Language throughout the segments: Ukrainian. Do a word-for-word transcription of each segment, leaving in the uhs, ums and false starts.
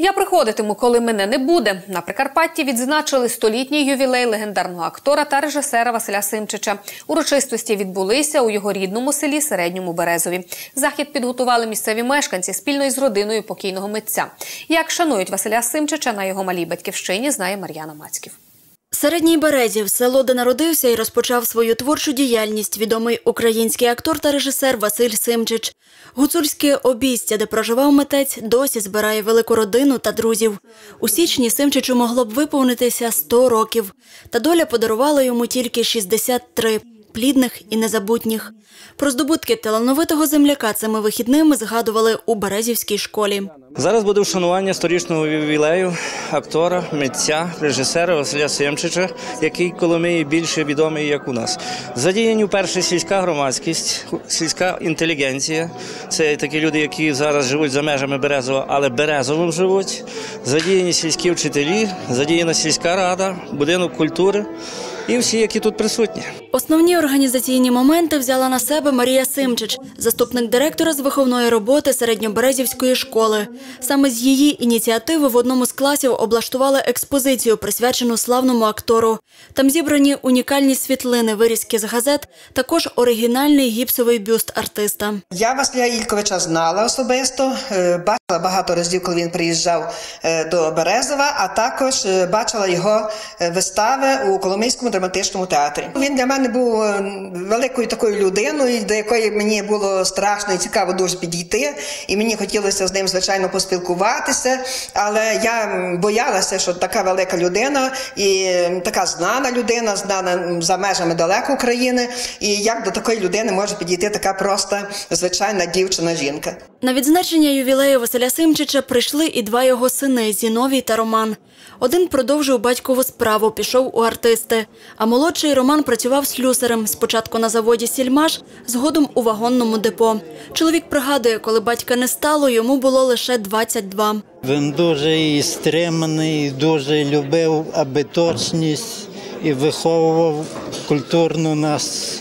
Я приходитиму, коли мене не буде. На Прикарпатті відзначили столітній ювілей легендарного актора та режисера Василя Симчича. Урочистості відбулися у його рідному селі Середньому Березові. Захід підготували місцеві мешканці спільно із родиною покійного митця. Як шанують Василя Симчича на його малій батьківщині, знає Мар'яна Мацьків. Середній Березів – село, де народився і розпочав свою творчу діяльність відомий український актор та режисер Василь Симчич. Гуцульське обійстя, де проживав митець, досі збирає велику родину та друзів. У січні Симчичу могло б виповнитися сто років. Та доля подарувала йому тільки шістдесят три – плідних і незабутніх. Про здобутки талановитого земляка цими вихідними згадували у Березівській школі. Зараз буде вшанування сторічного ювілею актора, митця, режисера Василя Симчича, який в Коломиї більше відомий, як у нас. Задіяні вперше сільська громадськість, сільська інтелігенція. Це такі люди, які зараз живуть за межами Березова, але Березовим живуть. Задіяні сільські вчителі, задіяна сільська рада, будинок культури і всі, які тут присутні. Основні організаційні моменти взяла на себе Марія Симчич, заступник директора з виховної роботи Середньоберезівської школи. Саме з її ініціативи в одному з класів облаштували експозицію, присвячену славному актору. Там зібрані унікальні світлини, вирізки з газет, також оригінальний гіпсовий бюст артиста. Я Василя Ільковича знала особисто, бачила багато разів, коли він приїжджав до Березова, а також бачила його вистави у Коломийському драматичному театрі. Він для мене був великою такою людиною, до якої мені було страшно і цікаво дуже підійти, і мені хотілося з ним, звичайно, поспілкуватися, але я боялася, що така велика людина і така знана людина, знана за межами далеко України, і як до такої людини може підійти така проста, звичайна дівчина-жінка. На відзначення ювілею Василя Симчича прийшли і два його сини – Зіновій та Роман. Один продовжив батькову справу, пішов у артисти, а молодший Роман працював слюсарем, спочатку на заводі «Сільмаш», згодом у вагонному депо. Чоловік пригадує, коли батька не стало, йому було лише двадцять два. Він дуже і стриманий, дуже любив аби точність і виховував культурно нас,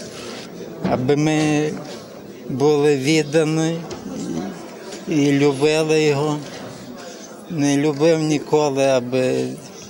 аби ми були віддані і любили його. Не любив ніколи, аби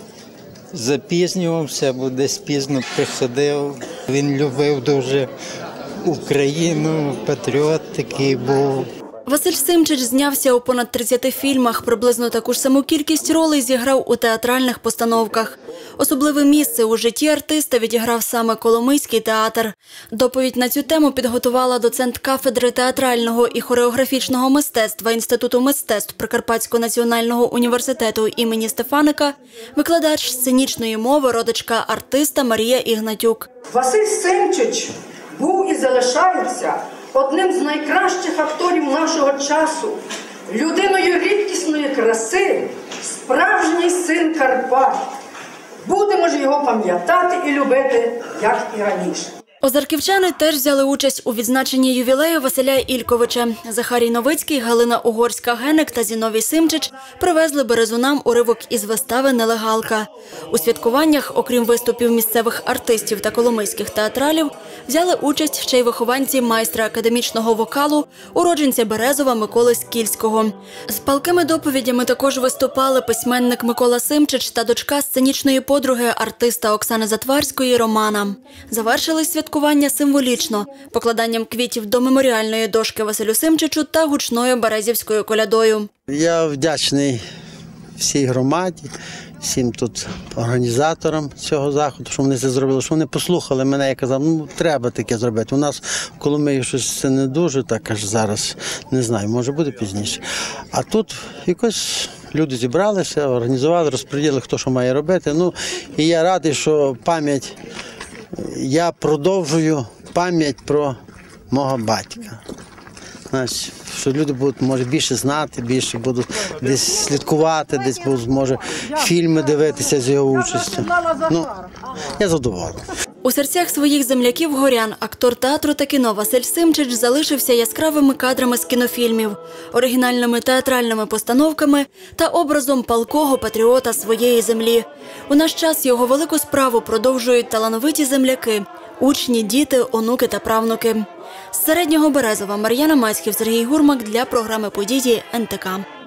запізнювався, або десь пізно приходив. Він любив дуже Україну, патріот такий був. Василь Симчич знявся у понад тридцяти фільмах, приблизно таку ж саму кількість ролей зіграв у театральних постановках. Особливе місце у житті артиста відіграв саме Коломийський театр. Доповідь на цю тему підготувала доцент кафедри театрального і хореографічного мистецтва Інституту мистецтв Прикарпатського національного університету імені Стефаника, викладач сценічної мови, родичка артиста Марія Ігнатюк. Василь Симчич був і залишається одним з найкращих акторів нашого часу, людиною рідкісної краси, справжній син Карпат. Будемо ж його пам'ятати і любити, як і раніше. Озарківчани теж взяли участь у відзначенні ювілею Василя Ільковича. Захарій Новицький, Галина Угорська-Генек та Зіновій Симчич привезли березунам уривок із вистави «Нелегалка». У святкуваннях, окрім виступів місцевих артистів та коломийських театралів, взяли участь ще й вихованці майстра академічного вокалу, уродженця Березова Миколи Скільського. З палкими доповідями також виступали письменник Микола Симчич та дочка сценічної подруги артиста Оксани Затварської Романа. Завершили святкування символічно – покладанням квітів до меморіальної дошки Василю Симчичу та гучною березівською колядою. Я вдячний всій громаді, всім тут організаторам цього заходу, що вони це зробили, що вони послухали мене. Я казав, ну треба таке зробити. У нас в Коломиї щось це не дуже, так аж зараз, не знаю, може буде пізніше. А тут якось люди зібралися, організували, розподілили, хто що має робити. Ну, і я радий, що пам'ять, я продовжую пам'ять про мого батька. Значить, що люди будуть, може, більше знати, більше будуть десь слідкувати, десь будуть, може, фільми дивитися з його участю. Ну, я задоволений. У серцях своїх земляків-горян актор театру та кіно Василь Симчич залишився яскравими кадрами з кінофільмів, оригінальними театральними постановками та образом палкого патріота своєї землі. У наш час його велику справу продовжують талановиті земляки – учні, діти, онуки та правнуки. З Середнього Березова Мар'яна Мацьків, Сергій Гурмак для програми «Події ен те ка».